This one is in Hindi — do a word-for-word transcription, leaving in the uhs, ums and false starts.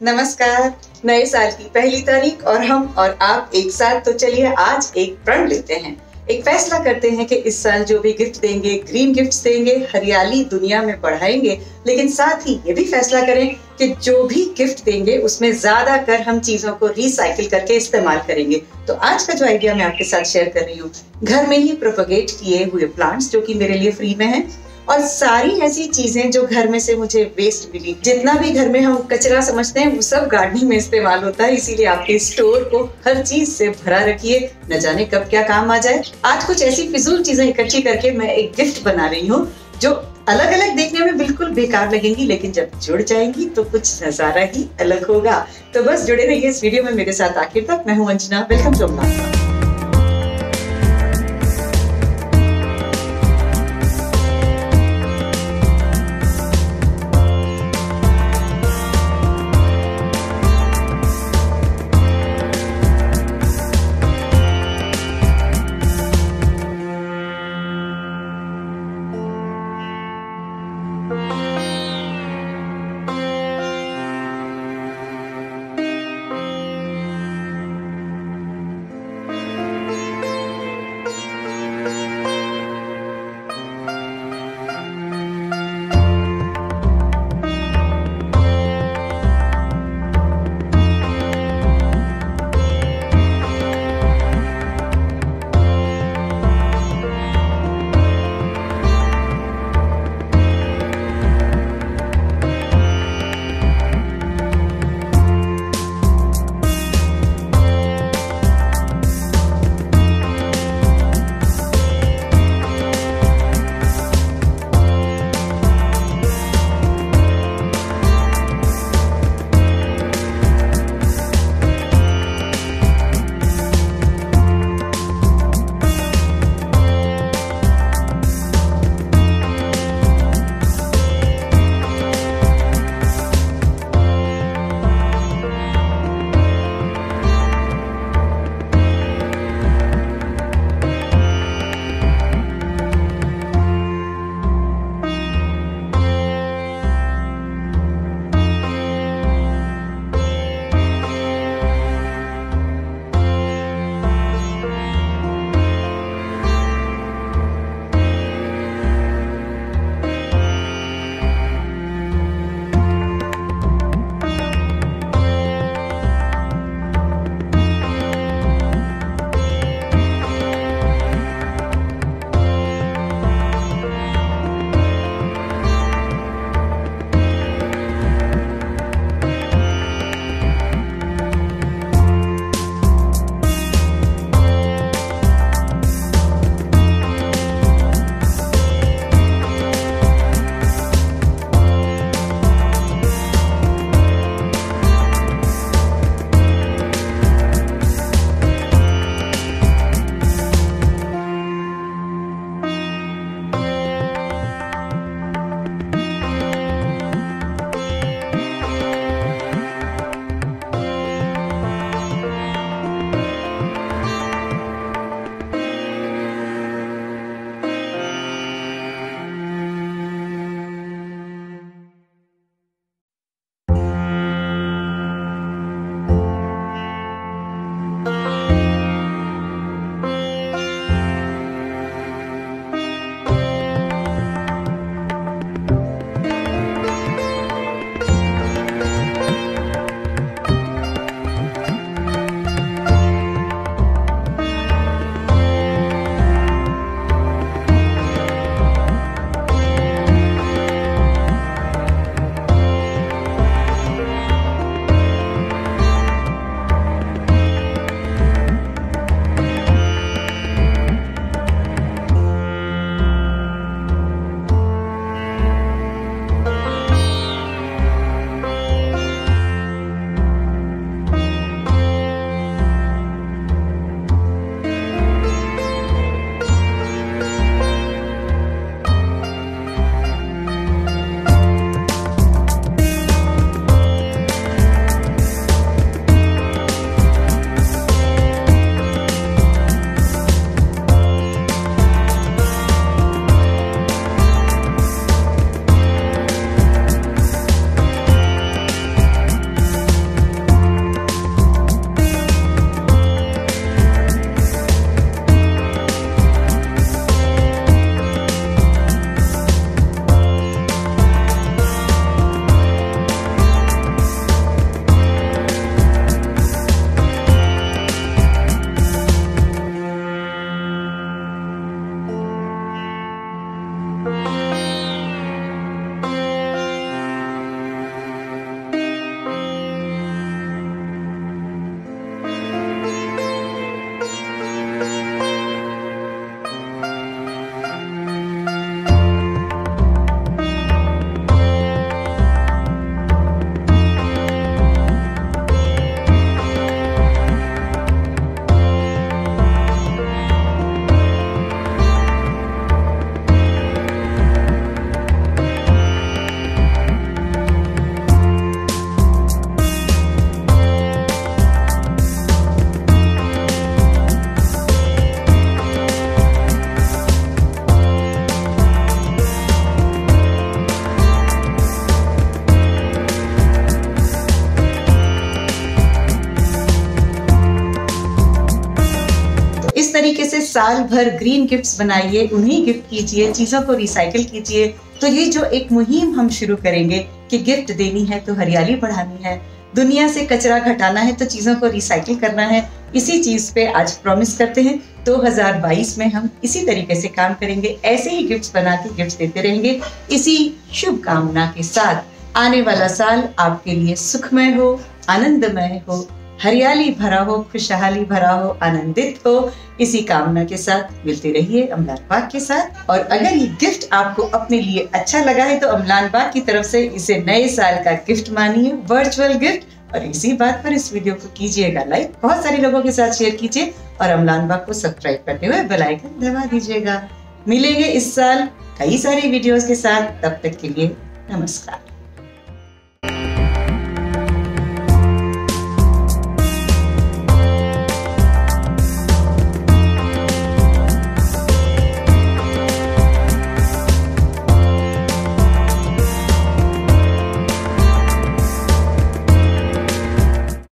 नमस्कार। नए साल की पहली तारीख और हम और आप एक साथ, तो चलिए आज एक प्रण लेते हैं, एक फैसला करते हैं कि इस साल जो भी गिफ्ट देंगे, ग्रीन गिफ्ट्स देंगे, हरियाली दुनिया में बढ़ाएंगे, लेकिन साथ ही ये भी फैसला करें कि जो भी गिफ्ट देंगे उसमें ज्यादा कर हम चीजों को रिसाइकिल करके इस्तेमाल करेंगे। तो आज का जो आइडिया मैं आपके साथ शेयर कर रही हूँ, घर में ही प्रोपगेट किए हुए प्लांट्स जो कि मेरे लिए फ्री में है, और सारी ऐसी चीजें जो घर में से मुझे वेस्ट मिली। जितना भी घर में हम कचरा समझते हैं वो सब गार्डनिंग में इस्तेमाल होता है, इसीलिए आपके स्टोर को हर चीज से भरा रखिए, न जाने कब क्या काम आ जाए। आज कुछ ऐसी फिजूल चीजें इकट्ठी करके मैं एक गिफ्ट बना रही हूँ जो अलग अलग देखने में बिल्कुल बेकार लगेंगी, लेकिन जब जुड़ जाएंगी तो कुछ नजारा ही अलग होगा। तो बस जुड़े रहिए इस वीडियो में मेरे साथ आखिर तक। मैं हूँ अंजना, वेलकम टू अमला। तरीके से साल भर ग्रीन गिफ्ट्स बनाइए, उन्हें गिफ्ट कीजिए, चीजों को रिसाइकिल कीजिए। तो ये जो एक मुहिम हम शुरू करेंगे कि गिफ्ट देनी है तो हरियाली बढ़ानी है, दुनिया से कचरा घटाना है तो चीजों को रिसाइकिल करना है, इसी चीज पे आज प्रॉमिस करते हैं। दो हज़ार बाईस में हम इसी तरीके से काम करेंगे, ऐसे ही गिफ्ट्स बना के गिफ्ट्स देते रहेंगे। इसी शुभकामना के साथ आने वाला साल आपके लिए सुखमय हो, आनंदमय हो, हरियाली भरा हो, खुशहाली भरा हो, आनंदित हो। इसी कामना के साथ मिलते रहिए अम्लान बाग के साथ। और अगर ये गिफ्ट आपको अपने लिए अच्छा लगा है तो अम्लान बाग की तरफ से इसे नए साल का गिफ्ट मानिए, वर्चुअल गिफ्ट। और इसी बात पर इस वीडियो को कीजिएगा लाइक, बहुत सारे लोगों के साथ शेयर कीजिए और अम्लान बाग को सब्सक्राइब करते हुए बेल आइकन दबा दीजिएगा। मिलेंगे इस साल कई सारे वीडियोस के साथ, तब तक के लिए नमस्कार।